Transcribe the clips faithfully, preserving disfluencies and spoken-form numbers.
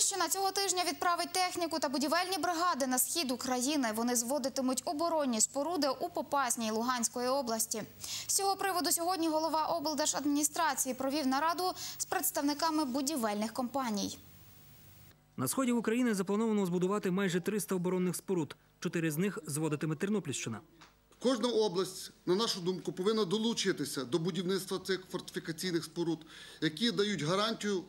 Тернопільщина цього тижня відправить техніку та будівельні бригади на схід України. Вони зводитимуть оборонні споруди у Попасній Луганської області. З цього приводу сьогодні голова облдержадміністрації провів нараду з представниками будівельних компаній. На сході України заплановано збудувати майже триста оборонних споруд. Чотири з них зводитиме Тернопільщина. Кожна область, на нашу думку, повинна долучитися до будівництва цих фортифікаційних споруд, які дають гарантію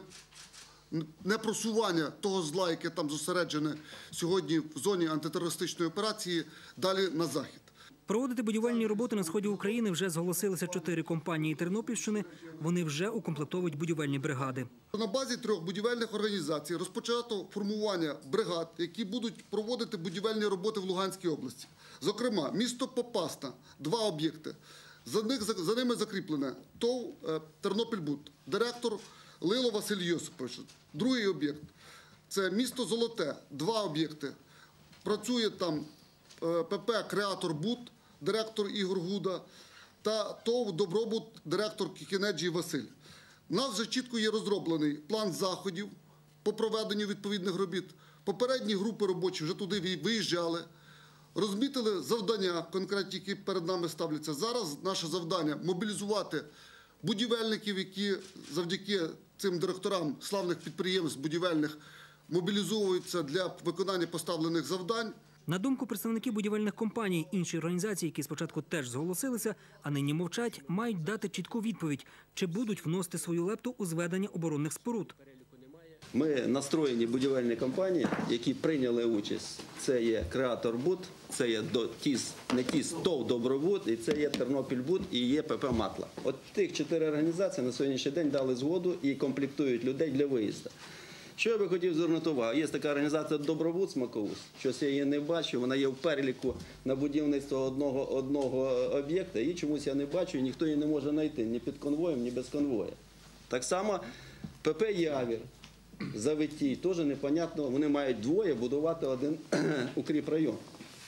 непросування того зла, яке там зосереджене сьогодні в зоні антитерористичної операції, далі на захід. Проводити будівельні роботи на сході України вже зголосилися чотири компанії Тернопільщини. Вони вже укомплектовують будівельні бригади. На базі трьох будівельних організацій розпочато формування бригад, які будуть проводити будівельні роботи в Луганській області. Зокрема, місто Попасна – два об'єкти. За, них, за ними закріплене ТОВ «Тернопільбуд», директор Лило Василь Йосипович. Другий об'єкт – це місто Золоте, два об'єкти. Працює там ПП «Креатор-Буд», директор Ігор Гуда, та ТОВ «Добробут», директор Кікінеджій Василь. У нас вже чітко є розроблений план заходів по проведенню відповідних робіт. Попередні групи робочі вже туди виїжджали, розмітили завдання конкретні, які перед нами ставляться. Зараз наше завдання – мобілізувати будівельників, які завдяки цим директорам славних підприємств будівельних мобілізовуються для виконання поставлених завдань. На думку представників будівельних компаній, інші організації, які спочатку теж зголосилися, а нині мовчать, мають дати чітку відповідь, чи будуть вносити свою лепту у зведення оборонних споруд. Ми настроєні будівельні компанії, які прийняли участь. Це є «Креатор-Буд», це є ТІС, не ТІС, ТОВ «Добробуд», і це є «Тернопільбуд» і є ПП «Матла». От тих чотири організації на сьогоднішній день дали згоду і комплектують людей для виїзду. Що я би хотів звернути увагу? Є така організація «Добробуд» Смаковус. Щось я її не бачу, вона є в переліку на будівництво одного, одного об'єкта. Її чомусь я не бачу, і ніхто її не може знайти ні під конвоєм, ні без конвоя. Так само ПП «Явір», Завитій, теж непонятно, вони мають двоє будувати один укріпрайон.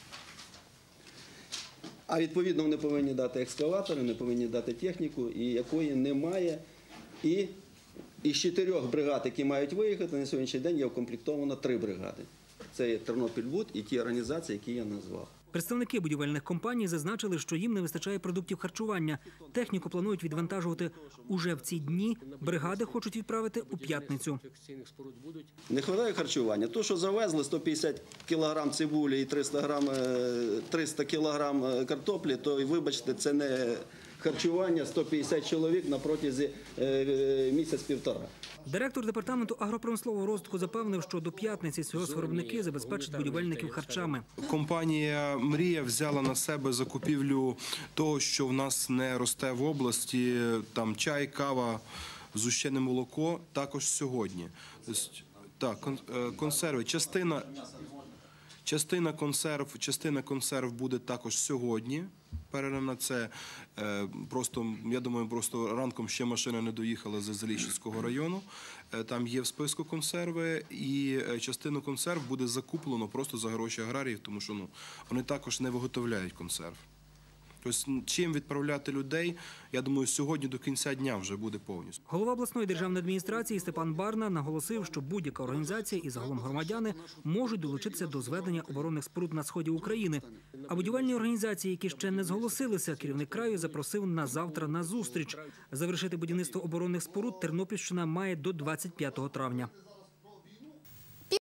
А відповідно вони повинні дати екскаватори, вони повинні дати техніку, і якої немає. І із чотирьох бригад, які мають виїхати, на сьогоднішній день є укомплектовано три бригади. Це є «Тернопільбуд» і ті організації, які я назвав. Представники будівельних компаній зазначили, що їм не вистачає продуктів харчування. Техніку планують відвантажувати уже в ці дні. Бригади хочуть відправити у п'ятницю. Не вистачає харчування. То, що завезли сто п'ятдесят кілограм цибулі і триста кілограм картоплі, то, вибачте, це не харчування сто п'ятдесят чоловік на протязі місяць-півтора. Директор департаменту агропромислового розвитку запевнив, що до п'ятниці сільгоспвиробники забезпечать будівельників харчами. Компанія «Мрія» взяла на себе закупівлю того, що в нас не росте в області, там чай, кава, згущене молоко, також сьогодні. Так, консерви, частина... Частина консерв, частина консерв буде також сьогодні передана. Це просто, я думаю, просто ранком ще машина не доїхала з Заліщицького району. Там є в списку консерви, і частину консерв буде закуплено просто за гроші аграріїв, тому що ну, вони також не виготовляють консерв. Тобто, чим відправляти людей, я думаю, сьогодні до кінця дня вже буде повністю. Голова обласної державної адміністрації Степан Барна наголосив, що будь-яка організація і загалом громадяни можуть долучитися до зведення оборонних споруд на сході України. А будівельні організації, які ще не зголосилися, керівник краю запросив на завтра на зустріч. Завершити будівництво оборонних споруд Тернопільщина має до двадцять п'ятого травня.